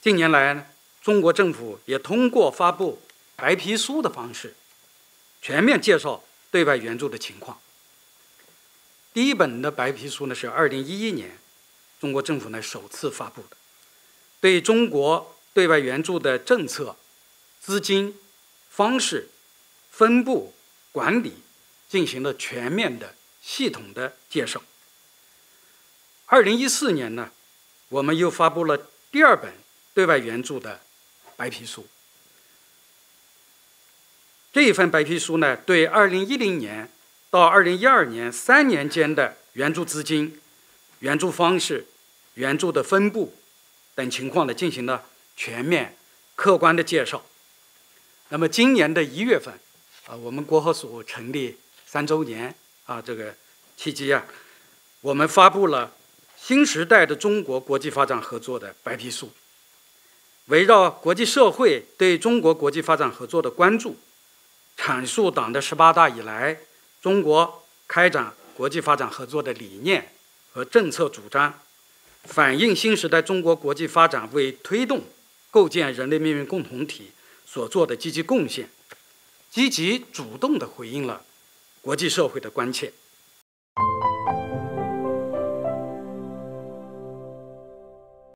近年来呢，中国政府也通过发布白皮书的方式，全面介绍对外援助的情况。第一本的白皮书呢是2011年中国政府呢首次发布的，对中国对外援助的政策、资金、方式、分布、管理进行了全面的、系统的介绍。2014年呢，我们又发布了第二本对外援助的白皮书。这一份白皮书呢，对2010年到2012年3年间的援助资金、援助方式、援助的分布等情况呢，进行了全面、客观的介绍。那么今年的1月份，我们国合署成立3周年这个契机我们发布了新时代的中国国际发展合作的白皮书，围绕国际社会对中国国际发展合作的关注，阐述党的18大以来中国开展国际发展合作的理念和政策主张，反映新时代中国国际发展为推动构建人类命运共同体所做的积极贡献，积极主动地回应了国际社会的关切。